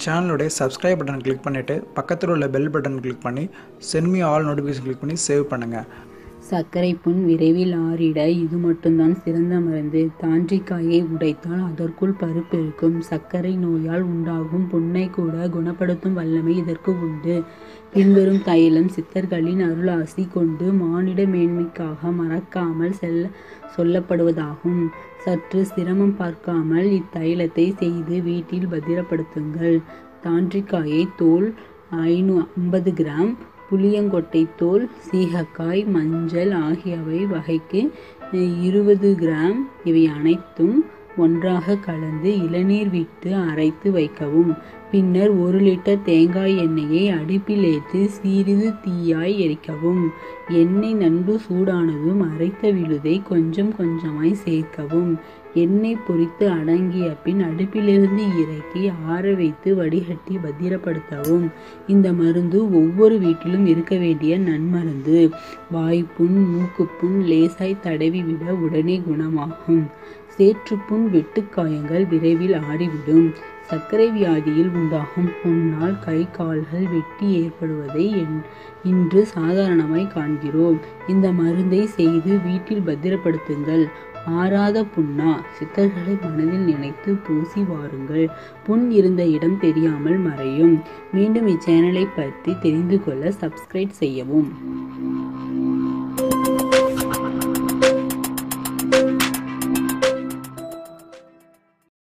சேனலுடைய subscribe button click பண்ணிவிட்டு பக்கத்தில் உள்ள பெல் பட்டன் கிளிக் பண்ணி send me all notification click பண்ணி சேவ் பண்ணுங்கள். சர்க்கரை புண் விரைவில் ஆறிட இது மட்டும்தான் சிறந்த மருந்து. தாண்டிக்காயை உடைத்தால் அதற்குள் பருப்பு இருக்கும். சர்க்கரை நோயால் உண்டாகும் புண்ணை கூட குணப்படுத்தும் வல்லமை இதற்கு உண்டு. பின்வரும் தைலம் சித்தர்களின் அருளாசி கொண்டு மானிட மேன்மைக்காக மறக்காமல் சொல்லப்படுவதாகும். சற்று சிரமம் பார்க்காமல் இத்தைலத்தை செய்து வீட்டில் பத்திரப்படுத்துங்கள். தாண்டிக்காயை தோல் 50 கிராம், புளியங்கொட்டை தோல், சீகக்காய், மஞ்சள் ஆகியவை வகைக்கு 20 கிராம். இவை அனைத்தும் ஒன்றாக கலந்து இளநீர் விட்டு அரைத்து வைக்கவும். பின்னர் 1 லிட்டர் தேங்காய் எண்ணெயை அடுப்பில் ஏற்றி சிறிது தீயாய் எரிக்கவும். எண்ணெய் நன்கு சூடானதும் அரைத்த விழுதை கொஞ்சம் கொஞ்சமாய் சேர்க்கவும். எண்ணெய் பொரித்து அடங்கிய பின் அடுப்பிலிருந்து இறக்கி ஆற வைத்து வடிகட்டி பத்திரப்படுத்தவும். இந்த மருந்து ஒவ்வொரு வீட்டிலும் இருக்க வேண்டிய நன்மருந்து. வாய்ப்புண், மூக்குப்புண் லேசாய் தடவி விட உடனே குணமாகும். சேற்றுப்புண், வெட்டுக்காயங்கள் விரைவில் ஆறிவிடும். சர்க்கரை வியாதியில் உண்டாகும் புண்ணால் கை கால்கள் வெட்டி ஏற்படுவதை இன்று சாதாரணமாய் காண்கிறோம். இந்த மருந்தை செய்து வீட்டில் பத்திரப்படுத்துங்கள். ஆறாத புண்ணா? சித்தர்களை மனதில் நினைத்து பூசி வாருங்கள். புண் இருந்த இடம் தெரியாமல் மறையும். மீண்டும் இச்சேனலை பற்றி தெரிந்து கொள்ள சப்ஸ்கிரைப் செய்யவும்.